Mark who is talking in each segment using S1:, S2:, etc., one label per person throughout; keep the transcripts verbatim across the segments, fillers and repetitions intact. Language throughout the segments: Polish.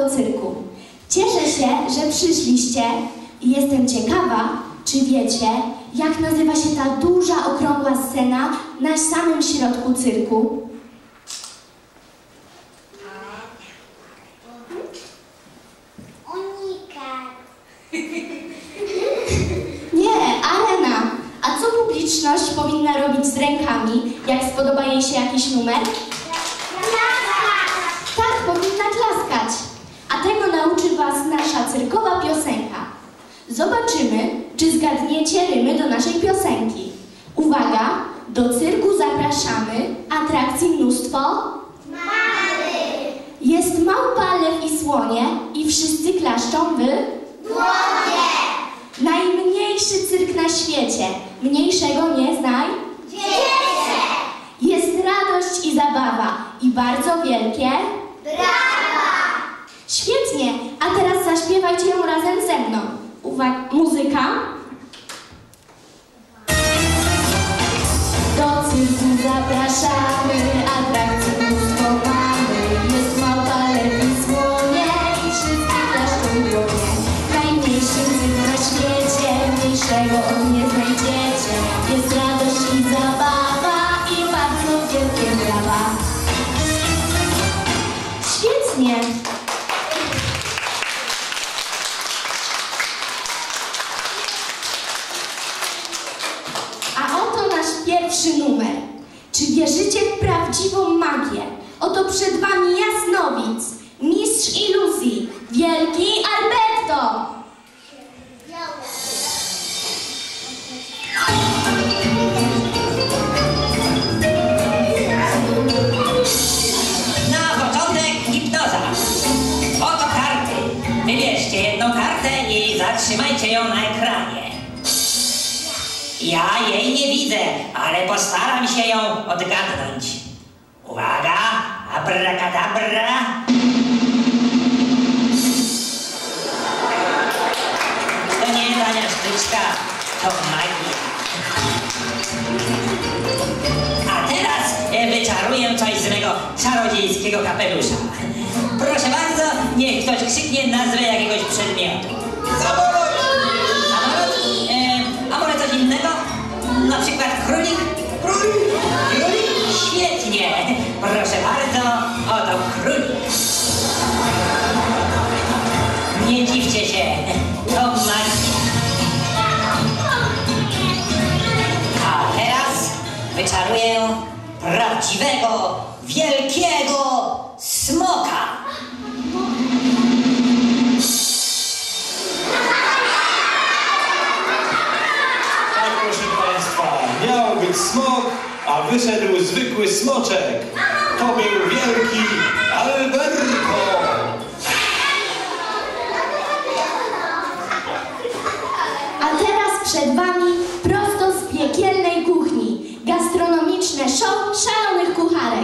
S1: Całego Cyrku. Cieszę się, że przyszliście i jestem ciekawa, czy wiecie, jak nazywa się ta duża, okrągła scena na samym środku cyrku? Nie, arena. A co publiczność powinna robić z rękami, jak spodoba jej się jakiś numer? Tak, powinna klaskać. A tego nauczy was nasza cyrkowa piosenka. Zobaczymy, czy zgadniecie rymy do naszej piosenki. Uwaga, do cyrku zapraszamy, atrakcji mnóstwo. Mamy! Jest małpa, lew i słonie i wszyscy klaszczą w dłonie. Najmniejszy cyrk na świecie, mniejszego nie znaj. Wiecie! Jest radość i zabawa i bardzo wielkie brawa! Świetnie, a teraz zaśpiewajcie ją razem ze mną. Uwaga, muzyka. Do cyrku zapraszamy, atrakcji mnóstwo mamy. Jest małpa, lew i słonie i wszyscy klaszczą w dłonie. Najmniejszy cyrk na świecie, mniejszego nie znajdziecie. Jest radość i zabawa i bardzo wielkie brawa. Świetnie! Pierwszy numer. Czy wierzycie w prawdziwą magię? Oto przed wami jasnowic, mistrz iluzji, wielki Alberto.
S2: Na początek hipnoza. Oto karty. Wybierzcie jedną kartę i zatrzymajcie ją na ekranie. Ja jej nie widzę, ale postaram się ją odgadnąć. Uwaga, abracadabra. To nie tania sztuczka, to magia. A teraz wyczaruję coś z mego czarodziejskiego kapelusza. Proszę bardzo, niech ktoś krzyknie nazwę jakiegoś przedmiotu. Samolot! Samolot? E, a może coś innego? Na przykład królik? Królik? Królik? Świetnie! Proszę bardzo, oto królik. Nie dziwcie się, to magia. A teraz wyczaruję prawdziwego, wielkiego smoka.
S3: Miał być smok, a wyszedł zwykły smoczek. To był wielki Alberto.
S1: A teraz przed wami prosto z piekielnej kuchni gastronomiczne show szalonych kucharek.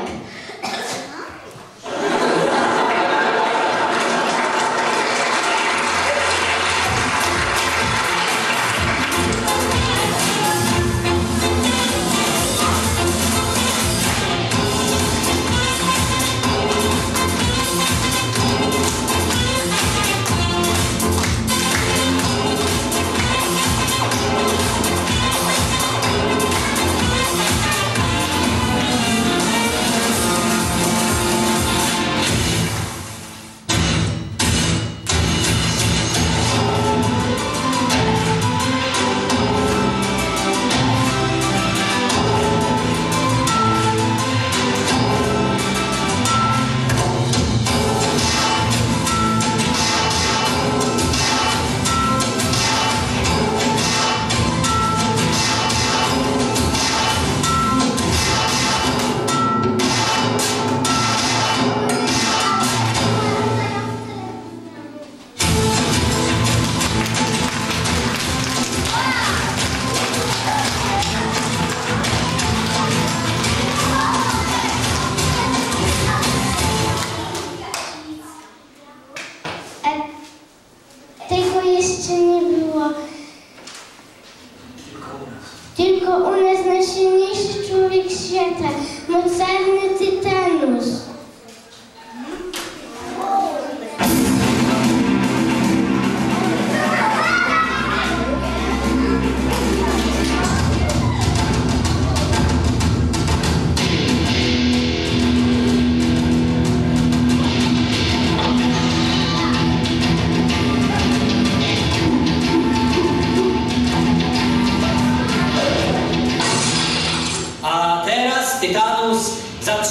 S4: Tylko u nas najsilniejszy człowiek świata, mocarny Tytanus.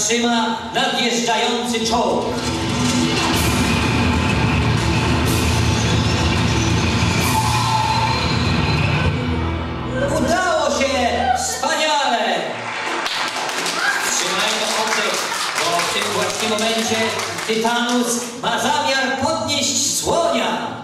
S2: zatrzyma nadjeżdżający czołg. Udało się! Wspaniale! Trzymajmy oddech, bo w tym właśnie momencie Tytanus ma zamiar podnieść słonia.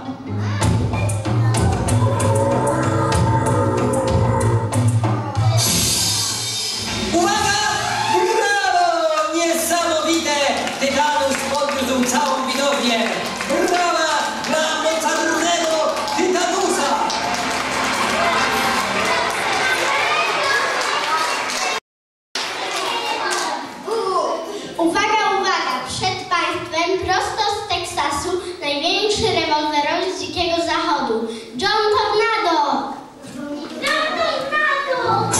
S2: Uwaga! Brawo! Niesamowite! Tytanus podgryzł całą widownię. Brawa dla mocarnego Tytanusa!
S4: Uwaga, uwaga! Przed Państwem prosto z Teksasu największy rewolwerowiec z Dzikiego Zachodu. John Tornado! John Tornado!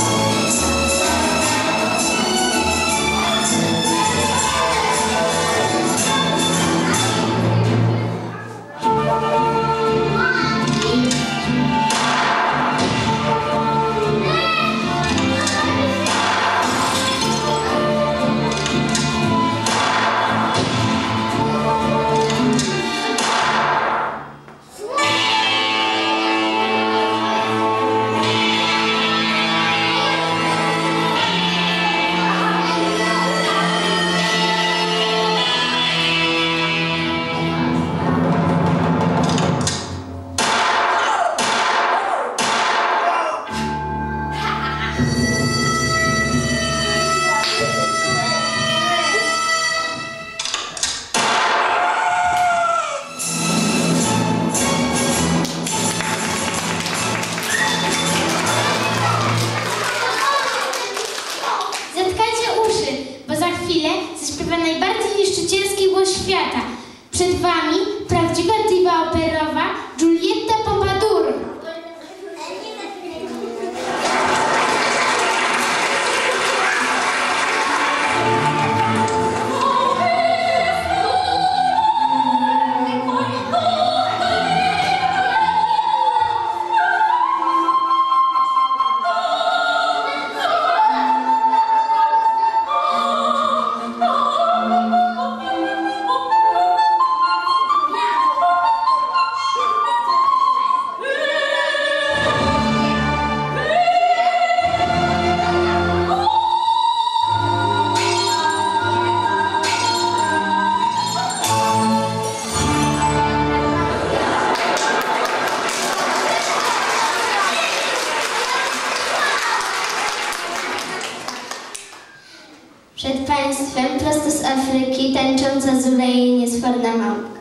S5: Najbardziej niszczycielski głos świata. Przed Wami prawdziwa diwa operowa Giulietta Pompadour.
S4: Przed Państwem prosto z Afryki tańcząca Zula i jej niesforna małpka.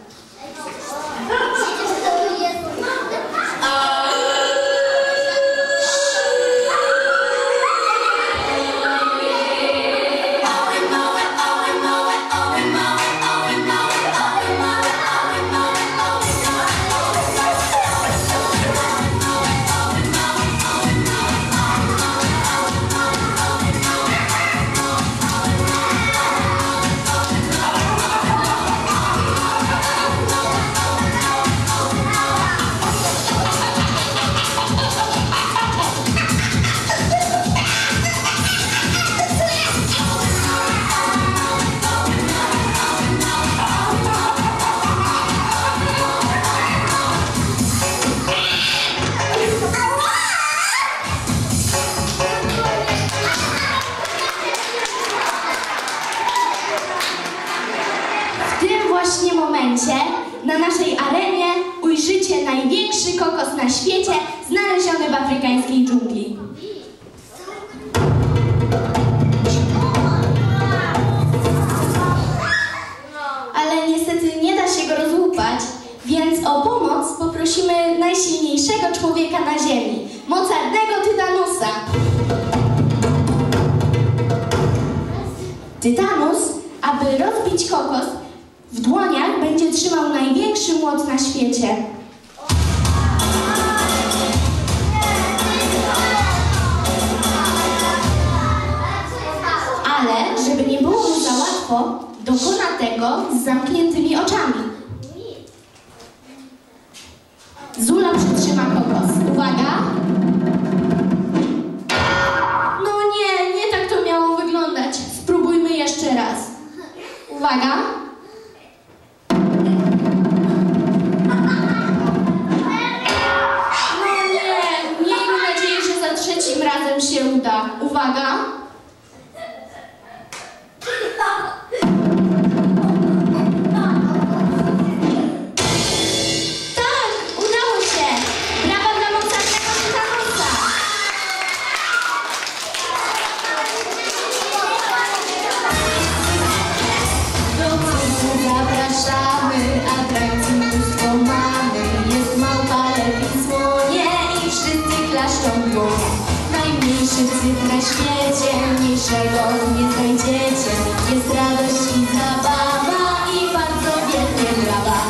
S1: Właśnie momencie na naszej arenie ujrzycie największy kokos na świecie znaleziony w afrykańskiej dżungli. Ale niestety nie da się go rozłupać, więc o pomoc poprosimy najsilniejszego człowieka na ziemi, mocarnego Tytanusa. Tytanus, aby rozbić kokos, w dłoniach będzie trzymał największy młot na świecie. Ale, żeby nie było mu za łatwo, dokona tego z zamkniętymi oczami. Zula przytrzyma kokos. Uwaga! No nie, nie tak to miało wyglądać. Spróbujmy jeszcze raz. klaszczą w dłonie. Najmniejszy cyfr na świecie, mniejszego nie znajdziecie. Jest radość i zabawa i bardzo wielkie brawa.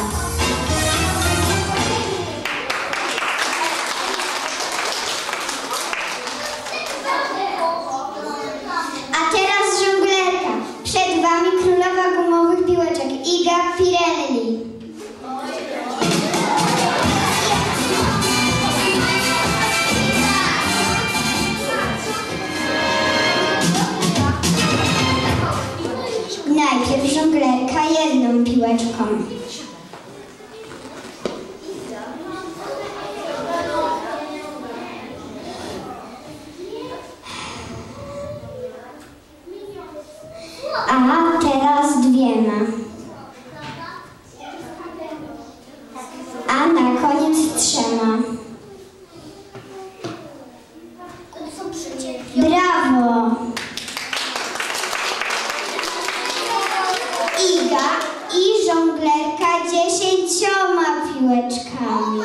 S4: A teraz żonglerka. Przed wami królowa gumowych piłeczek Iga Pirelli. Najpierw żonglerka jedną piłeczką. A teraz dwiema. A na koniec trzema. Brawo! Iga i żonglerka dziesięcioma piłeczkami.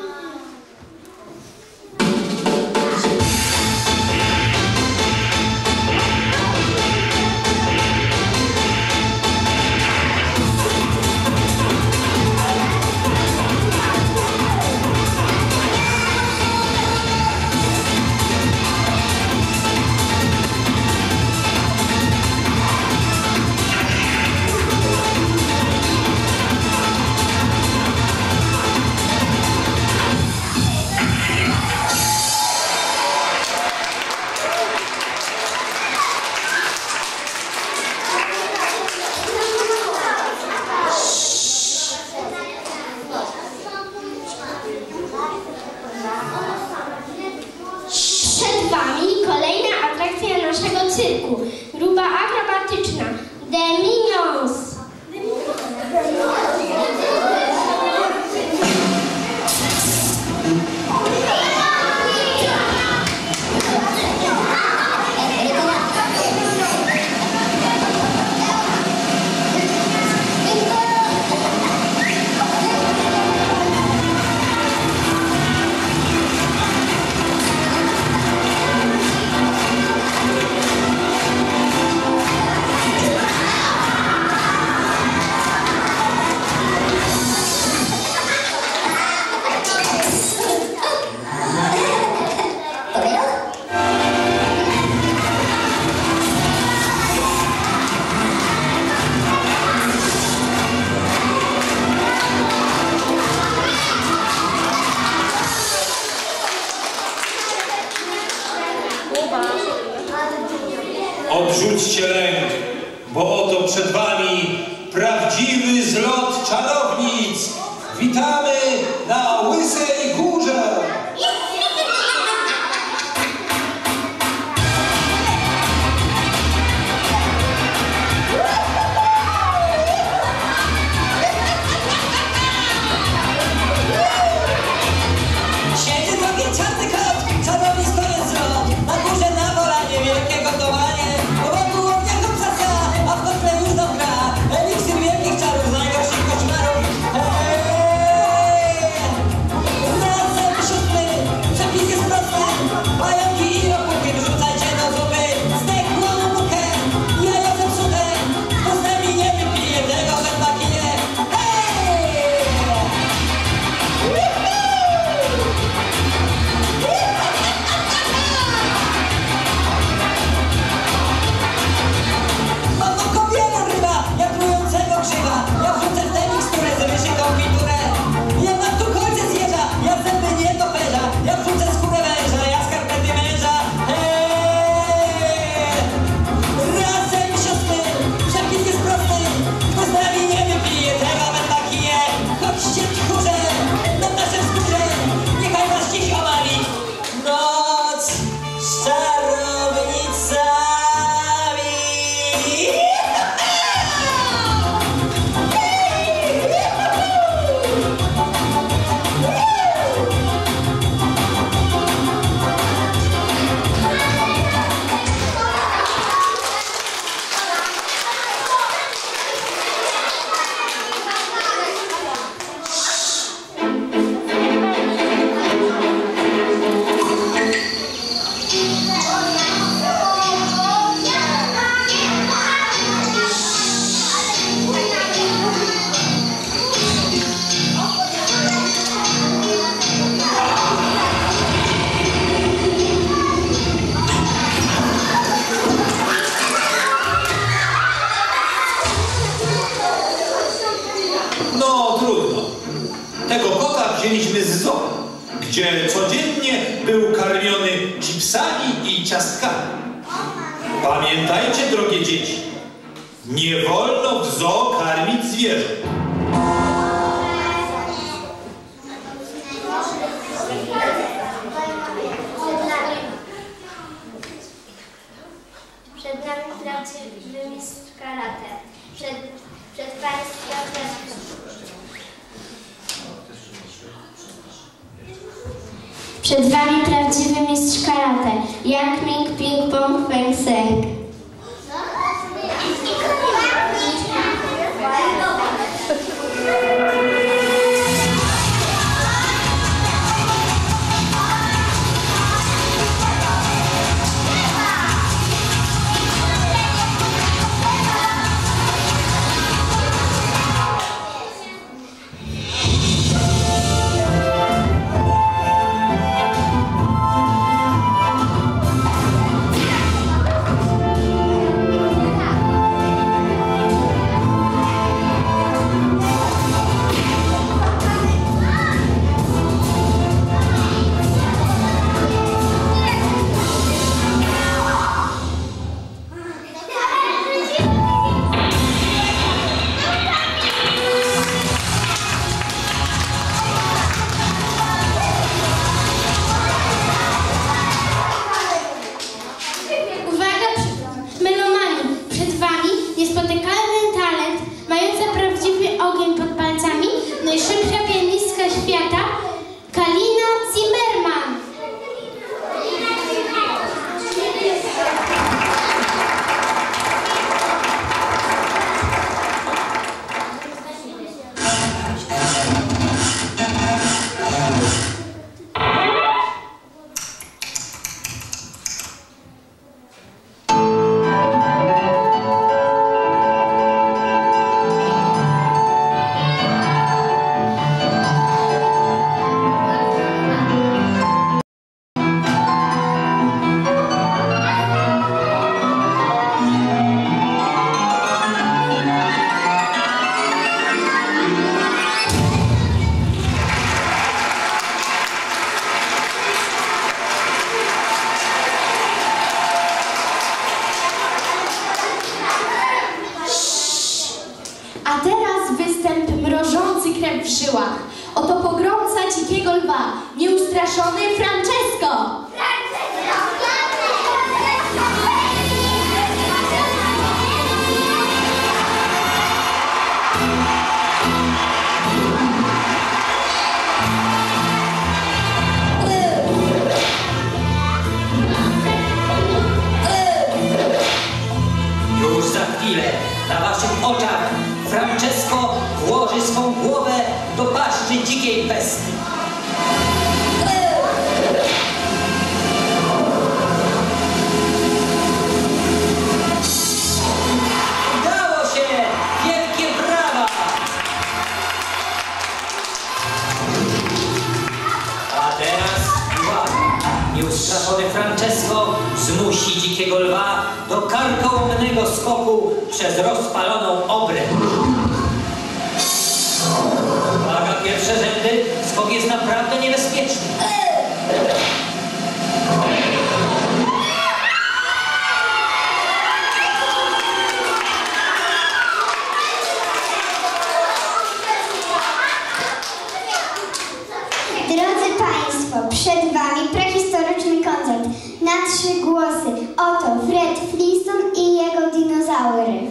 S4: Przed wami kolejna atrakcja naszego cyrku. Grupa akrobatyczna The Minions.
S3: Odrzućcie lęk, bo oto przed wami prawdziwy zlot czarownic. Witamy na Łysej Górze!
S2: Siedzi sobie czarny kot, czarownic to jest zlot. Na górze na wolanie, wielkie gotowanie. Wokół ognia psaka, a w kotle już do gra. Eliksir wielkich czarów, z najgorszych koszmarów. Hej! Razem szósty, przepis jest prosty. Pająki i opuchy wrzucajcie do zupy. Zdechłą bukę, jaja zepsute. Kto z nami nie wypije tego, że pakije. Hej!
S3: gdzie codziennie był karmiony chipsami i ciastkami. Pamiętajcie, drogie dzieci, nie wolno w zoo karmić zwierząt.
S4: Przed nami prawdziwy mistrz karate. Przed, przed Państwem też.
S5: Przed Wami prawdziwy mistrz karate. Yang Ming Ping Pong Feng Seng.
S1: A teraz występ mrożący krew w żyłach. Oto pogromca dzikiego lwa, nieustraszony Francesco!
S2: Już za chwilę na waszych oczach Francesco włoży swą głowę do paszczy dzikiej bestii. Udało się! Wielkie brawa! A teraz uwaga! Nieustraszony Francesco zmusi dzikiego lwa do karkołomnego skoku przez rozpaloną obrę. Uwaga, pierwsze rzędy, skok jest naprawdę niebezpieczny.
S4: Drodzy Państwo, przed Wami prehistoryczny koncert na trzy głosy. Oto Fred Flintstone i jego dinozaury.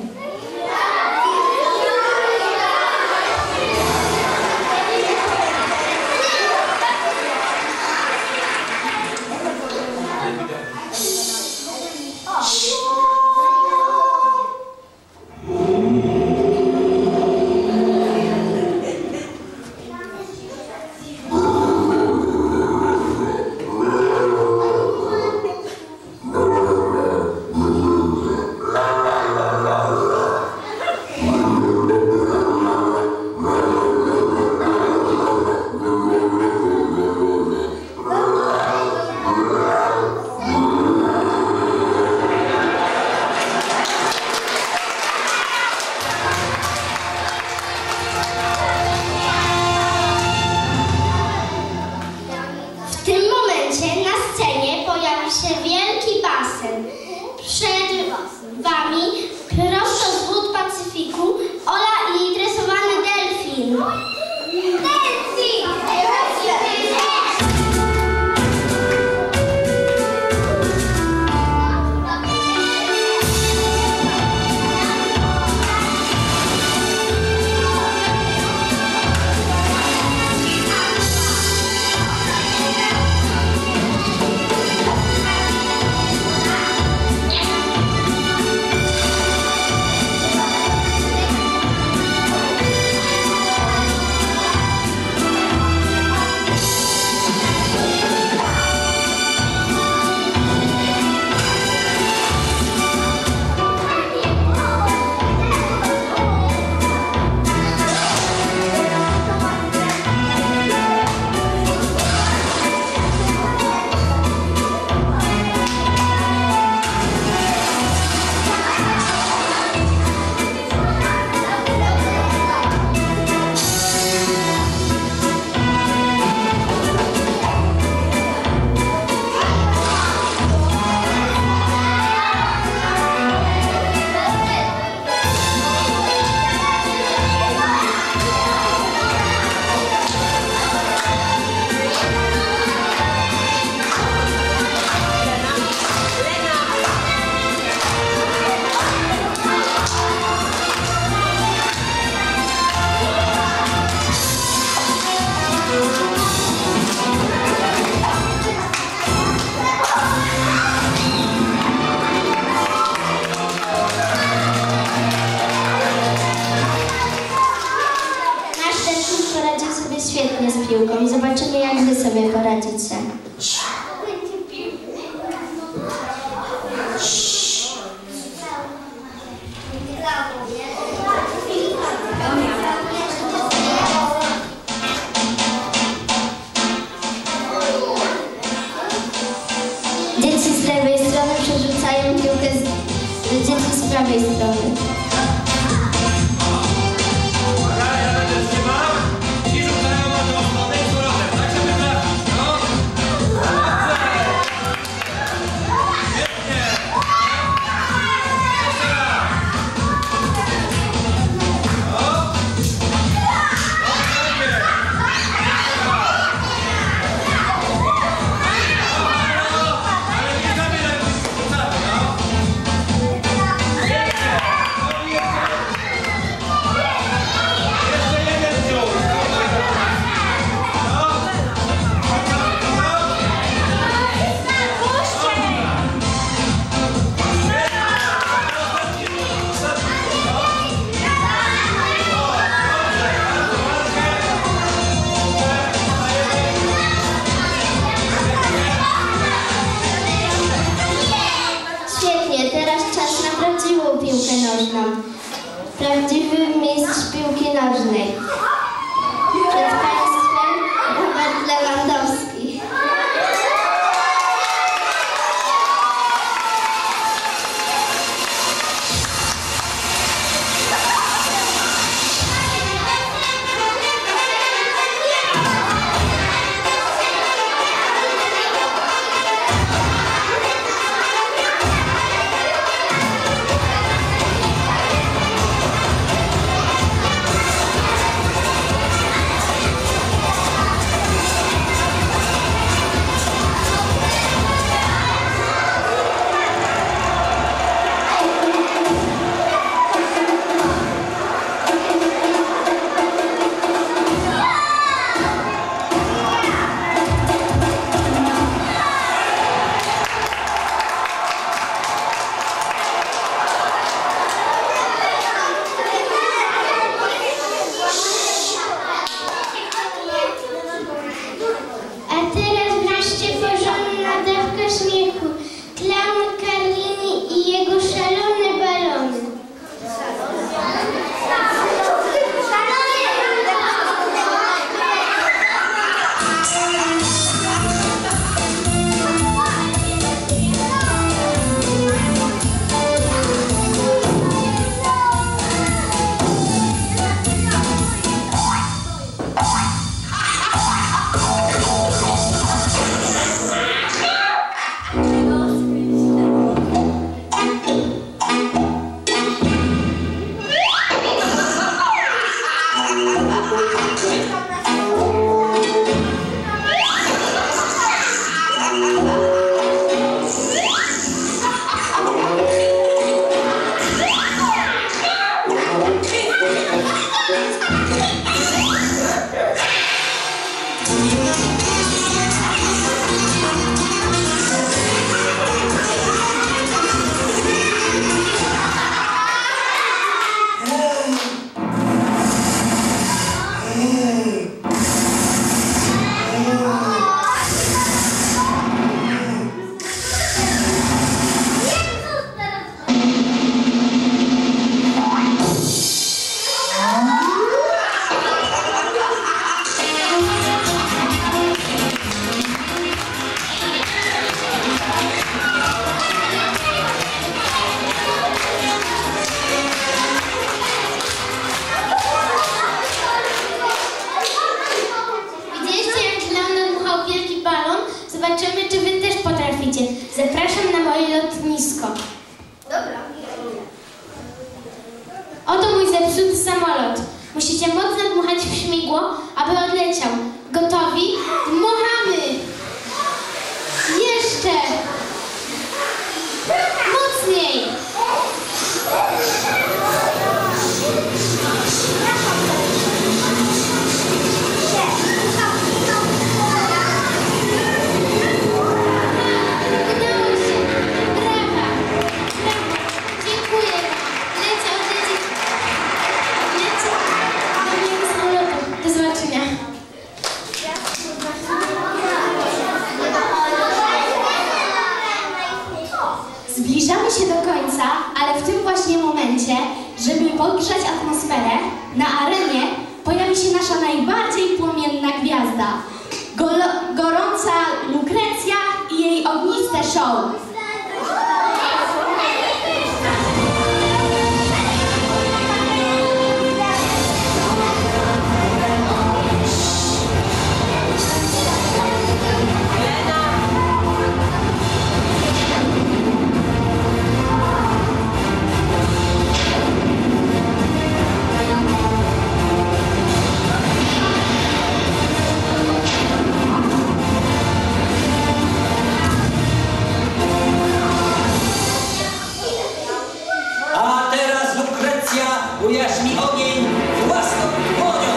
S4: tym momencie na scenie pojawi się wielki basen. Przed wami, prosto z wód Pacyfiku, Ola i dresowany delfin. Delfin! Świetnie z piłką i zobaczymy, jak wy sobie poradzicie. Dzieci z lewej strony przerzucają piłkę z dzieci z prawej strony. Piłkę nożną. Prawdziwy mistrz piłki nożnej. Przed państwem Robert Lewandowski.
S5: Zobaczymy, czy wy też potraficie. Zapraszam na moje lotnisko.
S4: Dobra.
S5: Oto mój zepsuty samolot. Musicie mocno dmuchać w śmigło, aby odleciał. Gotowi? Dmuchamy! Jeszcze! Mocniej! Udało się! Brawa! Brawo! Dziękuję wam! Lecę, odlecieć! Lecę! Do mojego samolotu. Do zobaczenia!
S1: Zbliżamy się do końca, ale w tym właśnie momencie, żeby podgrzać atmosferę, na arenie pojawi się nasza najbardziej płomienna gwiazda. Golo- gorąca Lukrecja i jej ogniste show.
S2: A teraz Lukrecja ujarzmi ogień własną dłonią.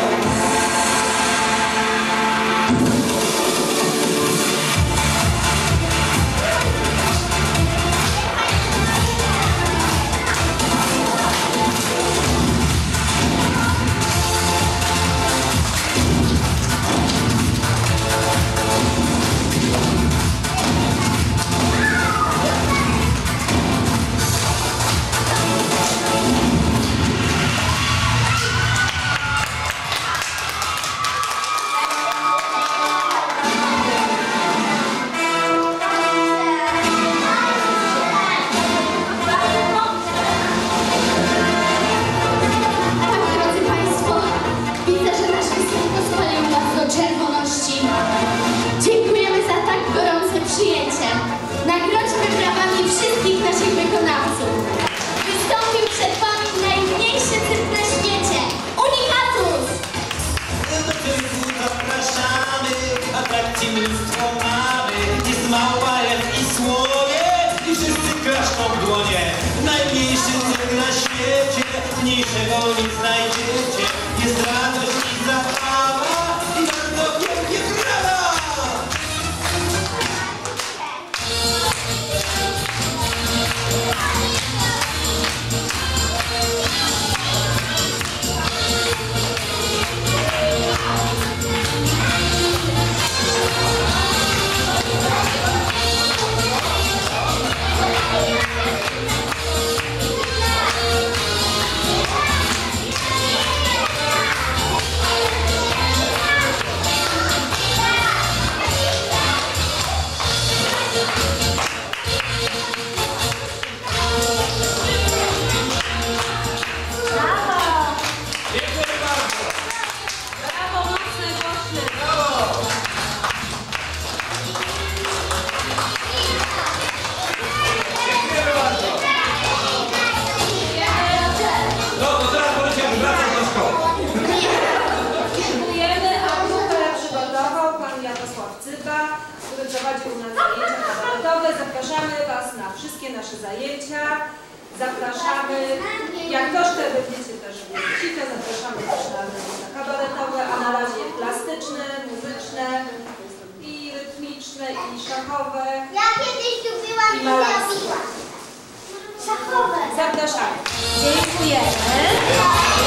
S1: Tak, drodzy Państwo, widzę, że nasz występ rozpalił Was do czerwoności. Dziękujemy za tak gorące przyjęcie. Nagrodźmy brawami wszystkich naszych wykonawców. Wystąpił przed Wami najmniejszy cyrk na świecie. Unikatus!
S3: Do cyrku zapraszamy, atrakcji mnóstwo mamy. Jest mała jak i słonie i wszyscy klaszczą w dłonie. Najmniejszy cyrk na świecie, mniejszego nie znajdziecie. Jest radość i zabawa i bardzo pięknie brawa! No to teraz możecie wracać do szkoły.
S6: Dziękujemy, a grupę przygotował pan Jarosław Cyba, który prowadził u nas zajęcia kabaretowe. Zapraszamy Was na wszystkie nasze zajęcia. Zapraszamy, jak troszkę będziecie też wiedzieć, to zapraszamy też na zajęcia kabaretowe, a na razie plastyczne, muzyczne i rytmiczne i szachowe.
S4: Ja kiedyś lubiłam
S6: I
S4: i
S6: malarskie.
S4: robiłam. Szachowe.
S6: Zapraszamy. Dziękujemy.